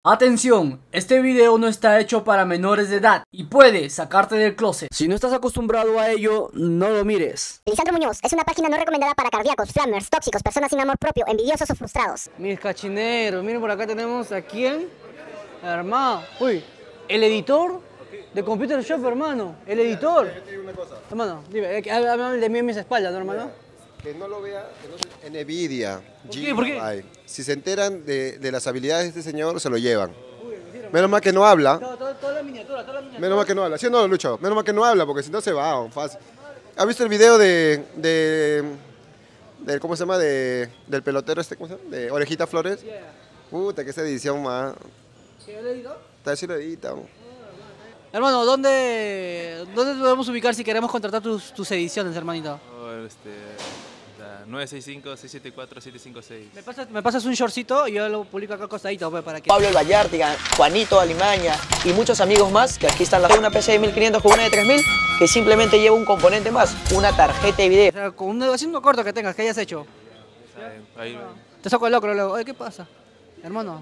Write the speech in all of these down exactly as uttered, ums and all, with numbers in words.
Atención, este video no está hecho para menores de edad y puede sacarte del closet. Si no estás acostumbrado a ello, no lo mires. Lisandro Muñoz es una página no recomendada para cardíacos, flammers, tóxicos, personas sin amor propio, envidiosos o frustrados. Mis cachineros, miren por acá tenemos a quién, hermano, uy, el editor de Computer Shop, hermano, el editor. Yo te digo una cosa. Hermano, dime, háblame de mí en mis espaldas, ¿no, hermano? Que no lo vea, que no se... Nvidia, ¿Por qué? ¿Por qué? G I. Si se enteran de, de las habilidades de este señor, se lo llevan. Menos mal que no habla. Toda, toda, toda la miniatura, toda la miniatura. Menos mal que no habla. ¿Sí o no, Lucho? Menos mal que no habla, porque si no se va, fácil. ¿Has visto el video de, de, de ¿cómo se llama? De, del pelotero este, ¿cómo se llama? De Orejita Flores. Yeah. Puta, que esa edición más. ¿Sí, el editor? Está así lo edita. Hermano, ¿dónde, ¿dónde podemos ubicar si queremos contratar tus, tus ediciones, hermanito? Oh, este, nueve seis cinco, seis siete cuatro, siete cinco seis. ¿Me pasas, me pasas un shortcito y yo lo publico acá acostadito, pues, para que... Pablo el Vallartiga, Juanito Alimaña y muchos amigos más, que aquí están la una P C de mil quinientos con una de tres mil, que simplemente lleva un componente más, una tarjeta de video. O sea, con un haciendo corto que tengas, que hayas hecho. Ahí, ahí, Te saco el locro luego. Oye, ¿qué pasa? Hermano.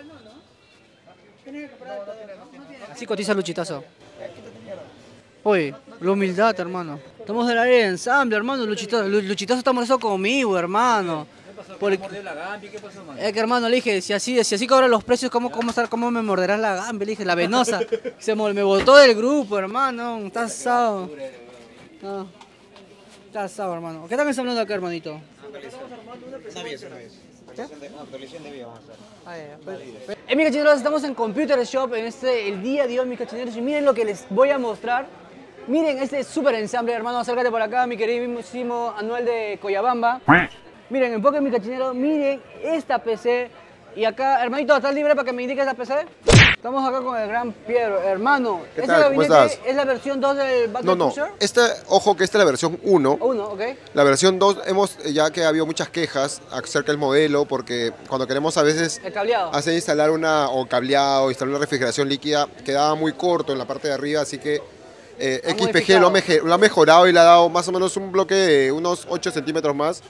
Así cotiza Luchitazo. Oye, la humildad, hermano. Estamos en el área de ensamble, hermano. Luchitazo, Luchitazo está molestado conmigo, hermano. Porque... Es que, hermano, le dije, si así, si así cobran los precios, ¿cómo, cómo, cómo me morderás la gamba? Le dije, la venosa. Se me, me botó del grupo, hermano. Está asado. No. Está asado, hermano. ¿Qué están hablando acá, hermanito? Una vez, una vez. Actualización de video vamos a hacer. Eh, mis cachineros, estamos en Computer Shop en este, el día de hoy, mis cachineros, y miren lo que les voy a mostrar. Miren este súper ensamble, hermano, acércate por acá, mi queridísimo Anuel de Coyabamba. Miren, enfoque mi cachinero, miren esta P C. Y acá, hermanito, ¿estás libre para que me indique esta P C? Estamos acá con el gran Piero, hermano. ¿Qué ¿Este tal? ¿Cómo gabinete estás? es la versión dos del Battle No, no. Pusher? Esta, ojo que esta es la versión uno. Uno, ok. La versión dos, hemos, ya que ha habido muchas quejas acerca del modelo, porque cuando queremos a veces El cableado. hacer instalar una, o cableado, instalar una refrigeración líquida, quedaba muy corto en la parte de arriba, así que eh, Ha X P G lo ha, meje- lo ha mejorado y le ha dado más o menos un bloque de unos ocho centímetros más,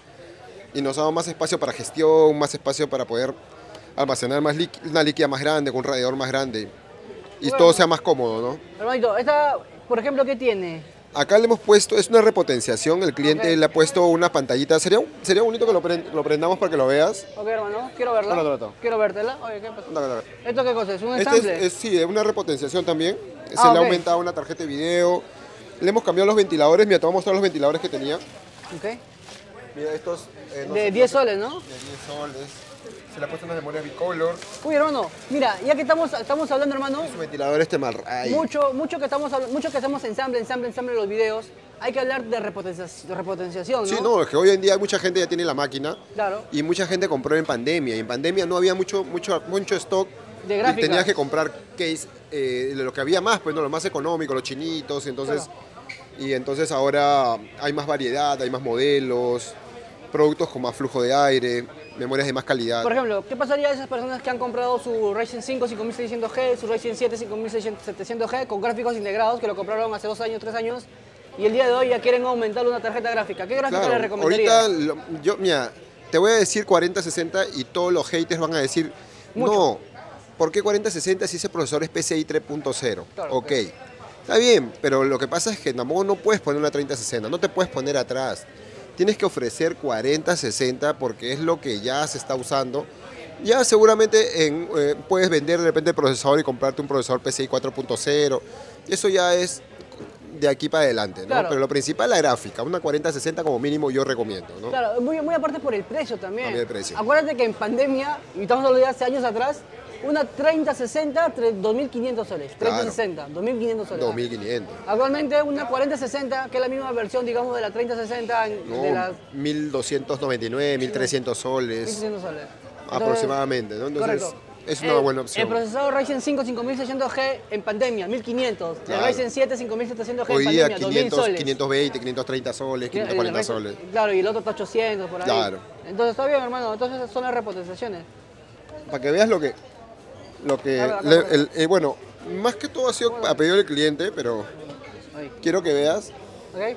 y nos ha dado más espacio para gestión, más espacio para poder almacenar más líqui- una líquida más grande, con un radiador más grande, y Bueno. todo sea más cómodo, ¿no? Hermanito, esta, por ejemplo, ¿qué tiene? Acá le hemos puesto, es una repotenciación, el cliente Ok. le ha puesto una pantallita, sería, sería bonito que lo, pre- lo prendamos para que lo veas. Ok, hermano, quiero verla. No, no, no, no. Quiero vértela. Oye, ¿qué pasa? Anda, anda. ¿Esto qué cosa es? ¿Un Este ensamble? es, es, sí, es una repotenciación también, se Ah, le ha ok. aumentado una tarjeta de video, le hemos cambiado los ventiladores, mira, te voy a mostrar los ventiladores que tenía. Ok. Mira, estos... eh, no De sé, diez no sé, soles, ¿no? De diez soles, se le ha puesto unas memorias bicolor, Uy, hermano, mira, ya que estamos, estamos hablando, hermano, su ventilador este Marray. mucho, mucho que estamos habl- mucho que hacemos ensamble, ensamble, ensamble de los videos, hay que hablar de repotencia- de repotenciación, ¿no? Sí, no, es que hoy en día mucha gente ya tiene la máquina. Claro. Y mucha gente compró en pandemia. Y en pandemia no había mucho, mucho, mucho stock. De y gráficas. tenías que comprar case, eh, lo que había más, pues no, lo más económico, los chinitos. Entonces, y entonces ahora hay más variedad, hay más modelos, productos con más flujo de aire, memorias de más calidad. Por ejemplo, ¿qué pasaría a esas personas que han comprado su Ryzen cinco cinco mil seiscientos G, su Ryzen siete cinco mil setecientos G con gráficos integrados, que lo compraron hace dos años, tres años, y el día de hoy ya quieren aumentar una tarjeta gráfica? ¿Qué gráfica Claro, le recomendaría? ahorita, lo- yo, mira, te voy a decir cuarenta sesenta y todos los haters van a decir, Mucho. no, ¿por qué cuarenta sesenta si ese procesador es P C I tres punto cero? Claro, ok, está bien, pero lo que pasa es que tampoco no puedes poner una treinta sesenta, no te puedes poner atrás. Tienes que ofrecer cuarenta sesenta porque es lo que ya se está usando. Ya seguramente en, eh, puedes vender de repente el procesador y comprarte un procesador P C I cuatro punto cero. Eso ya es de aquí para adelante, ¿no? Claro. Pero lo principal la gráfica, una cuarenta sesenta como mínimo yo recomiendo, ¿no? Claro, muy, muy aparte por el precio también. También el precio. Acuérdate que en pandemia, y estamos hablando de hace años atrás, una treinta sesenta, dos mil quinientos soles. treinta sesenta, dos mil quinientos soles. dos mil quinientos. Actualmente una cuarenta sesenta, que es la misma versión, digamos, de la treinta sesenta, No, de las mil doscientos noventa y nueve, mil trescientos mil soles seiscientos soles. Entonces, aproximadamente, ¿no? Entonces correcto. es una El- buena opción. El procesador Ryzen cinco cinco mil seiscientos G en pandemia, mil quinientos. Claro. El Ryzen siete cinco mil setecientos G Hoy en día pandemia, dos mil quinientos, soles. quinientos veinte, quinientos treinta soles, quinientos El cuarenta resto- soles. Claro, y el otro está ochocientos por ahí. Claro. Entonces está bien, hermano. Entonces esas son las repotenciaciones. Para que veas lo que... Lo que Acá, acá, le- acá. el- eh, bueno, más que todo ha sido a pedido del cliente, pero Ahí. quiero que veas, ¿Ok?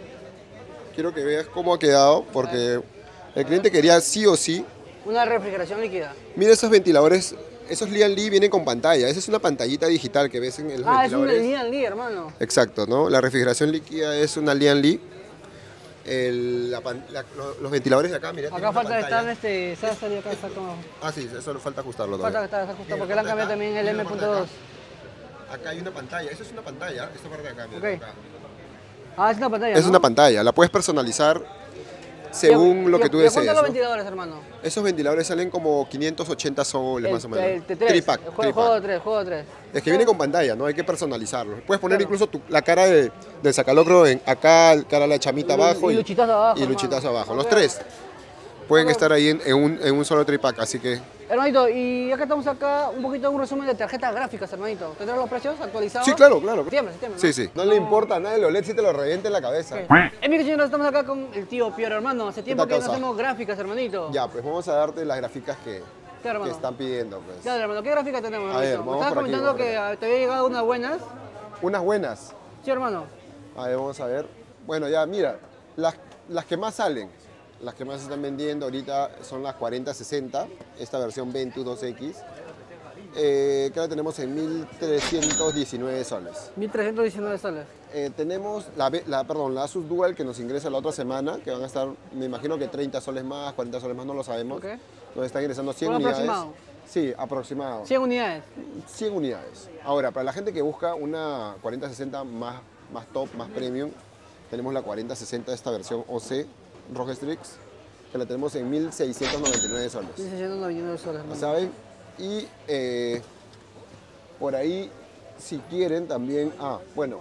quiero que veas cómo ha quedado, porque el cliente quería sí o sí. Una refrigeración líquida. Mira esos ventiladores esos Lian Li vienen con pantalla. Esa es una pantallita digital que ves en los Ah, es un ventiladores. Lian Li, hermano. Exacto, ¿no? La refrigeración líquida es una Lian Li. El- la pan- la- lo- los ventiladores de acá, mira. tienen Acá una falta estar pantalla. este. ¿Sabes salir acá? Está como. Ah, sí, eso falta ajustarlo Falta todavía. estar ajustado Mira, porque le han la cambiado parte también acá, el mira M la punto parte dos. acá. Acá hay una pantalla. Esa es una pantalla. Esta parte de acá, mira. Ok. Acá. Ah, es una pantalla. Es ¿no? una pantalla. La puedes personalizar según ¿Y- lo y- que tú y a desees. ¿Cuánto los ¿no? ventiladores, hermano? Esos ventiladores salen como quinientos ochenta soles El, más o menos. el T tres. Tripack, El juego, tripack. juego tres, juego tres. Es que viene con pantalla, ¿no? Hay que personalizarlo. Puedes poner Claro. incluso tu- la cara de, del sacalocro en acá, cara de la chamita Y- abajo y Luchitazo abajo, y Luchitazo hermano. abajo. Los Ok. tres pueden Ok. estar ahí en, en un, en un solo tripack, así que... Hermanito, y acá estamos acá un poquito de un resumen de tarjetas gráficas, hermanito. ¿Tendrás los precios actualizados? Sí, claro, claro. Septiembre, septiembre, ¿no? Sí, sí. No le importa a nadie el O L E D si te lo revienta en la cabeza. Ok. Amigos y señores, estamos acá con el tío Piero, hermano. Hace tiempo que no causa? hacemos gráficas, hermanito. Ya, pues vamos a darte las gráficas que, Claro, que hermano. están pidiendo, pues. Claro, hermano, ¿qué gráfica tenemos, A ver, hermanito? Me vamos estabas por aquí, comentando vamos por que ah, te había llegado unas buenas. Unas buenas. Sí, hermano. A ver, vamos a ver. Bueno, ya, mira, las, las que más salen, las que más se están vendiendo ahorita son las cuarenta sesenta, esta versión Ventus dos X, eh, que la tenemos en mil trescientos diecinueve soles. mil trescientos diecinueve soles. Eh, tenemos la, Be- la, perdón, la Asus Dual que nos ingresa la otra semana, que van a estar, me imagino que treinta soles más, cuarenta soles más, no lo sabemos. Ok. Nos están ingresando cien Un unidades. aproximado. Sí, aproximado. cien unidades. cien unidades. Ahora, para la gente que busca una cuarenta sesenta más, más top, más premium, tenemos la cuarenta sesenta, esta versión O C, Rogestrix, que la tenemos en mil seiscientos noventa y nueve soles. mil seiscientos noventa y nueve soles, ¿Ya hermano. saben? Y eh, por ahí, si quieren también, ah, bueno,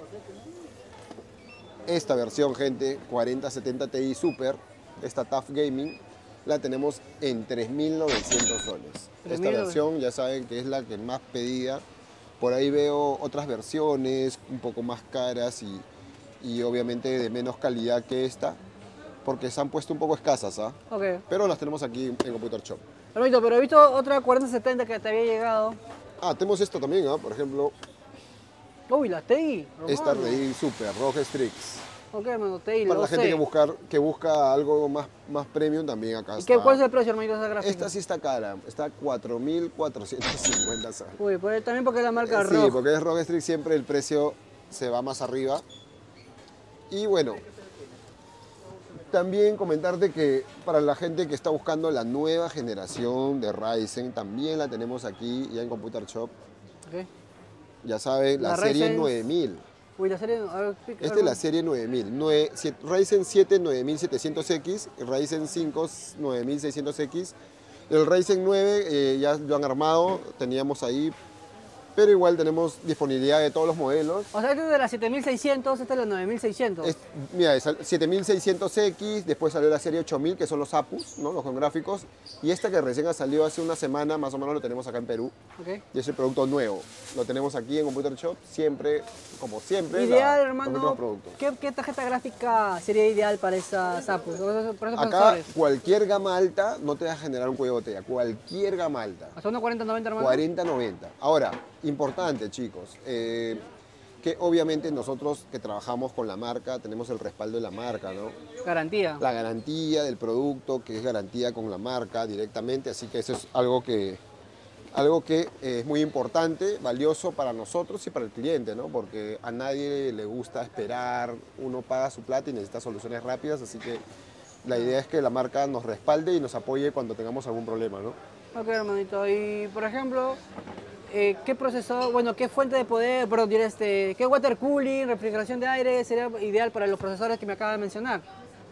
esta versión, gente, cuarenta setenta Ti Super, esta T A F Gaming, la tenemos en tres mil novecientos soles. tres Esta mil versión ya saben que es la que más pedida. Por ahí veo otras versiones un poco más caras y, y obviamente de menos calidad que esta, porque se han puesto un poco escasas, ¿ah? Ok. Pero las tenemos aquí en Computer Shop. Hermanito, pero he visto otra cuarenta setenta que te había llegado. Ah, tenemos esta también, ¿ah? Por ejemplo, Uy, la T I. esta hermano. R I Super, Rogestrix. Ok, hermano, T I, Para la lo gente sé. que, buscar, que busca algo más, más premium también acá ¿Y está. qué, cuál es el precio, hermanito, de esa gráfica? Esta sí está cara, está cuatro mil cuatrocientos cincuenta soles. Uy, pues también porque es la marca Eh, Sí, roja. porque es Rogestrix, siempre el precio se va más arriba. Y bueno, también comentarte que para la gente que está buscando la nueva generación de Ryzen, también la tenemos aquí ya en Computer Shop. Ok. Ya saben, la, La serie Ryzen- nueve mil. Uy, la serie... A ver, explica, Esta es la hermano. serie nueve mil. Nue- siete- Ryzen siete nueve mil setecientos X, Ryzen cinco nueve mil seiscientos X. El Ryzen nueve eh, ya lo han armado, teníamos ahí, pero igual tenemos disponibilidad de todos los modelos. O sea, esta es de la siete mil seiscientos, esta es la nueve mil seiscientos. Es- mira, es el siete mil seiscientos X, después salió la serie ocho mil, que son los Apus, ¿no? Los con gráficos. Y esta que recién ha salido hace una semana, más o menos lo tenemos acá en Perú. Ok. Y es el producto nuevo. Lo tenemos aquí en Computer Shop, siempre, como siempre. Ideal, la- los hermano. últimos productos. ¿Qué, qué tarjeta gráfica sería ideal para esas Apus? Para esos, para esos Acá procesadores. cualquier gama alta no te va a generar un cuello de botella, cualquier gama alta, ¿Hasta una cuarenta noventa, hermano? cuarenta noventa. Ahora, importante chicos, eh, que obviamente nosotros que trabajamos con la marca tenemos el respaldo de la marca, ¿no? Garantía. La garantía del producto, que es garantía con la marca directamente, así que eso es algo que, algo que eh, es muy importante, valioso para nosotros y para el cliente, ¿no? Porque a nadie le gusta esperar, uno paga su plata y necesita soluciones rápidas, así que la idea es que la marca nos respalde y nos apoye cuando tengamos algún problema, ¿no? Ok, hermanito. Y, por ejemplo, eh, ¿qué procesador, bueno, qué fuente de poder, perdón, diré este, qué water cooling, refrigeración de aire sería ideal para los procesadores que me acaba de mencionar?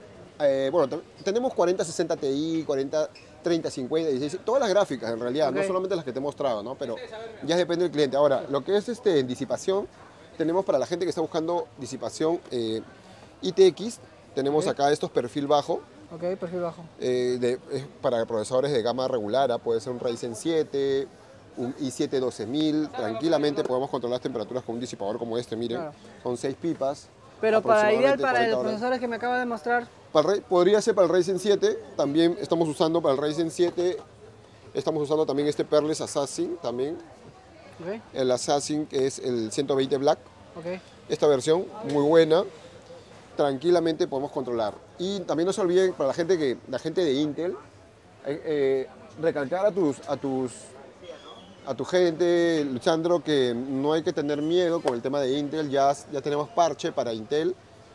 Eh, bueno, te- tenemos cuarenta sesenta Ti, cuarenta treinta cincuenta, dieciséis, todas las gráficas en realidad, Ok. no solamente las que te he mostrado, ¿no? Pero ya depende del cliente. Ahora, lo que es este, en disipación, tenemos para la gente que está buscando disipación eh, I T X, tenemos Ok. acá estos perfil bajo, Ok, perfil bajo. eh, de- es para procesadores de gama regular, ¿ah? Puede ser un Ryzen siete, un i siete doce mil, tranquilamente podemos controlar las temperaturas con un disipador como este, miren, Claro. son seis pipas. Pero para ideal aproximadamente para cuarenta los horas. procesadores que me acaba de mostrar, Para el Ry- podría ser para el Ryzen siete, también estamos usando para el Ryzen siete, estamos usando también este Perles Assassin, también, ok, el Assassin que es el ciento veinte Black, ok. esta versión muy buena, tranquilamente podemos controlar. Y también no se olviden, para la gente, que, la gente de Intel, eh, eh, recalcar a tus, a tus, a tu gente, Lisandro, que no hay que tener miedo con el tema de Intel. Ya, ya tenemos parche para Intel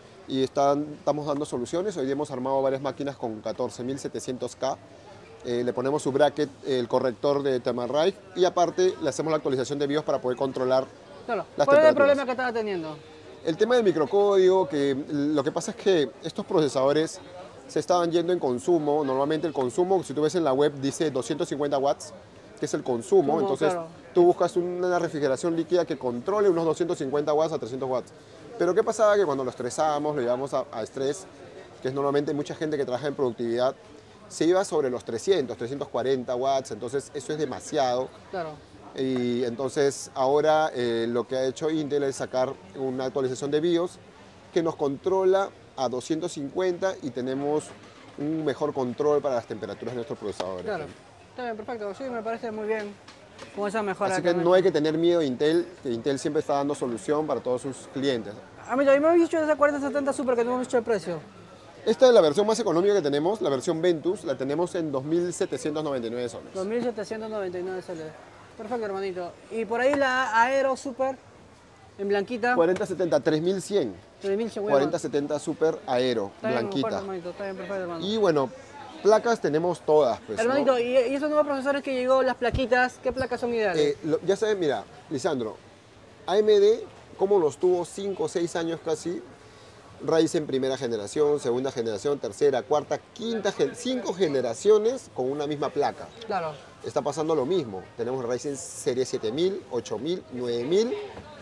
y están, estamos dando soluciones. Hoy día hemos armado varias máquinas con catorce mil setecientos K. Eh, le ponemos su bracket, el corrector de Temarraid y aparte le hacemos la actualización de BIOS para poder controlar Claro. las ¿Cuál es el temperaturas. problema que estaba teniendo? El tema del microcódigo, que lo que pasa es que estos procesadores se estaban yendo en consumo. Normalmente el consumo, si tú ves en la web, dice doscientos cincuenta watts, que es el consumo. Como, Entonces claro. tú buscas una refrigeración líquida que controle unos doscientos cincuenta watts a trescientos watts. Pero ¿qué pasaba? Que cuando lo estresamos, lo llevamos a, a estrés, que es normalmente mucha gente que trabaja en productividad, se iba sobre los trescientos, trescientos cuarenta watts. Entonces eso es demasiado. Claro. Y entonces ahora eh, lo que ha hecho Intel es sacar una actualización de BIOS que nos controla a doscientos cincuenta y tenemos un mejor control para las temperaturas de nuestros procesadores. Claro. Está bien, perfecto. Sí, me parece muy bien. Con esa mejora. Así que no hay que tener miedo de Intel, que Intel siempre está dando solución para todos sus clientes. A mí, a mí me habéis dicho de esa cuarenta setenta Super que no hemos dicho el precio. Esta es la versión más económica que tenemos, la versión Ventus, la tenemos en dos mil setecientos noventa y nueve soles. dos mil setecientos noventa y nueve soles. Perfecto, hermanito. Y por ahí la Aero Super en blanquita. cuarenta setenta, tres mil cien. tres mil cien, cuarenta setenta Super Aero, Está bien, blanquita. perfecto, hermanito. Está bien, perfecto, hermano. Y bueno, placas tenemos todas. Pues, ¿no? Hermanito, ¿y, y esos nuevos procesadores que llegó, las plaquitas, qué placas son ideales? Eh, lo- ya sabes, mira, Lisandro, A M D, como los tuvo cinco o seis años casi, Ryzen primera generación, segunda generación, tercera, cuarta, quinta, gen- cinco generaciones con una misma placa. Claro. Está pasando lo mismo. Tenemos Ryzen serie siete mil, ocho mil, nueve mil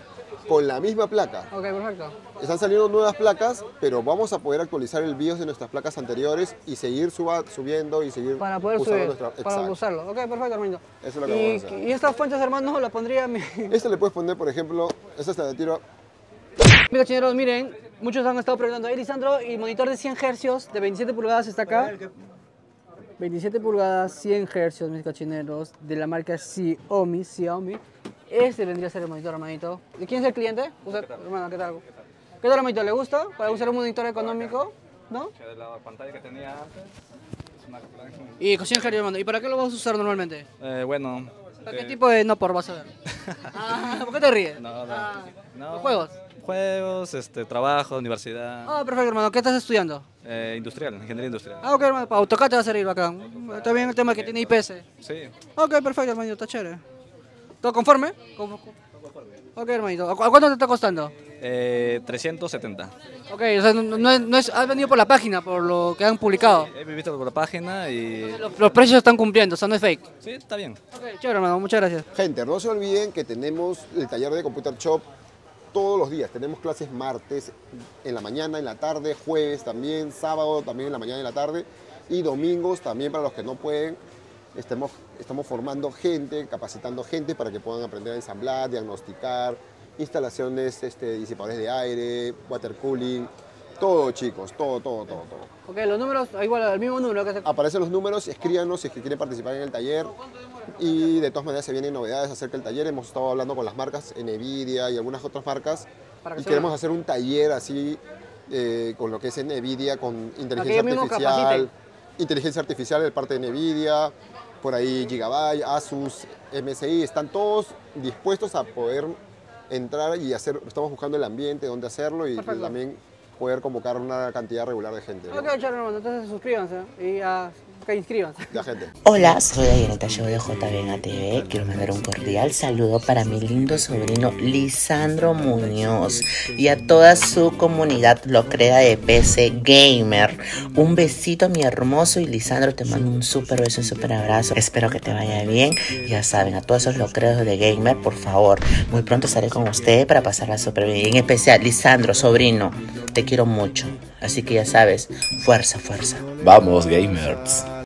con la misma placa. Ok, perfecto. Están saliendo nuevas placas, pero vamos a poder actualizar el BIOS de nuestras placas anteriores y seguir suba- subiendo y seguir Para poder usando subir, nuestra... para Exacto. usarlo. Ok, perfecto, hermanito. Eso es lo que y, vamos a hacer. y estas fuentes, hermanos, las pondría mi... Esto le puedes poner, por ejemplo, esta te la tiro. Amigos chineros, miren, muchos han estado preguntando, hey, Lisandro, y monitor de cien hercios de veintisiete pulgadas está acá. veintisiete pulgadas, cien hercios, mis cachineros, de la marca Xiaomi, Xiaomi. Este vendría a ser el monitor, hermanito. ¿De quién es el cliente? Usted, hermano, ¿qué tal? ¿Qué tal, hermanito? ¿Le gusta? Para usar un monitor económico, ¿no? De la pantalla que tenía antes. Es una... Y con cien hercios, hermano. ¿Y para qué lo vas a usar normalmente? Eh, bueno. ¿Para qué eh, tipo de no por vas a ver? Ah, ¿por qué te ríes? No, no. Ah, no. ¿los juegos? Juegos, este, trabajo, universidad. Ah, perfecto, hermano. ¿Qué estás estudiando? Eh, industrial, ingeniería industrial. Ah, ok, hermano. Para AutoCAD te va a servir bacán. También el tema que tiene I P S. Sí. Ok, perfecto, hermanito. Está chévere. ¿Todo conforme? Con- Ok, hermanito. ¿A cu- a cuánto te está costando? Eh, trescientos setenta. Ok, o sea, no, no es, no es- has venido por la página, por lo que han publicado. He visto por la página y... Los, los precios están cumpliendo, o sea, no es fake. Sí, está bien. Ok, chévere, hermano. Muchas gracias. Gente, no se olviden que tenemos el taller de Computer Shop todos los días. Tenemos clases martes en la mañana, en la tarde, jueves también, sábado también en la mañana y en la tarde y domingos también para los que no pueden. Estamos, estamos formando gente, capacitando gente para que puedan aprender a ensamblar, diagnosticar, instalaciones, este, disipadores de aire, water cooling, todo chicos, todo, todo, todo, todo. Ok, los números, igual, el mismo número que se... Aparecen los números, escríbanos si es que quieren participar en el taller y de todas maneras se vienen novedades acerca del taller. Hemos estado hablando con las marcas Nvidia y algunas otras marcas Para que y se queremos vean. hacer un taller así eh, con lo que es Nvidia, con que inteligencia ellos mismos artificial, capaciten. inteligencia artificial de parte de Nvidia, por ahí Gigabyte, Asus, M S I, están todos dispuestos a poder entrar y hacer, estamos buscando el ambiente donde hacerlo y Perfecto. también poder convocar una cantidad regular de gente, ¿no? Ok, chévere, hermano. Entonces suscríbanse y ah, ok, inscríbanse. La gente. Hola, soy Ayeneta Show de J B N A T V. Quiero mandar un cordial saludo para mi lindo sobrino Lisandro Muñoz y a toda su comunidad locrea de P C Gamer. Un besito, mi hermoso, y Lisandro, te mando un súper beso, un súper abrazo. Espero que te vaya bien. Ya saben, a todos esos locreos de Gamer, por favor, muy pronto estaré con ustedes para pasarla súper bien. En especial, Lisandro, sobrino, te quiero mucho. Así que ya sabes, fuerza, fuerza. Vamos, gamers.